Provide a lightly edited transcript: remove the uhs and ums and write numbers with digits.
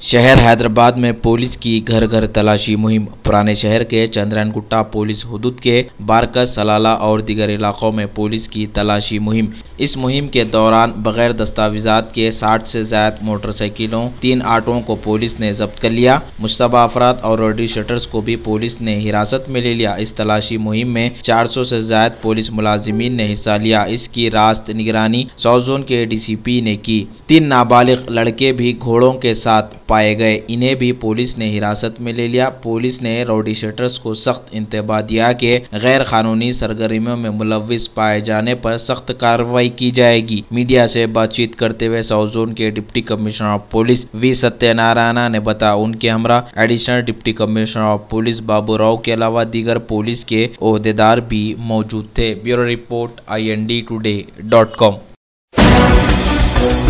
शहर हैदराबाद में पुलिस की घर घर तलाशी मुहिम। पुराने शहर के चंद्रनगुट्टा पुलिस हुदूद के बारकस, सलाला और दीगर इलाकों में पुलिस की तलाशी मुहिम। इस मुहिम के दौरान बगैर दस्तावेजात के 60 से ज्यादा मोटरसाइकिलों, 3 ऑटोओं को पुलिस ने जब्त कर लिया। मुश्तबा अफराद और रजिस्टर्स को भी पुलिस ने हिरासत में ले लिया। इस तलाशी मुहिम में 400 से ज्यादा पुलिस मुलाजिमीन ने हिस्सा लिया। इसकी रास्त निगरानी साउथ जोन के DCP ने की। 3 नाबालिग लड़के भी घोड़ों के साथ पाए गए, इन्हें भी पुलिस ने हिरासत में ले लिया। पुलिस ने राउडी शटर्स को सख्त इंतबाह दिया कि गैर कानूनी सरगर्मियों में मुलव्विस पाए जाने पर सख्त कार्रवाई की जाएगी। मीडिया से बातचीत करते हुए साउथ जोन के deputy commissioner of police V Satyanarayana ने बताया उनके हमरा additional deputy commissioner of police Babu Rao के अलावा दीगर पुलिस के ओहदेदार भी मौजूद थे। Bureau report IND today.com।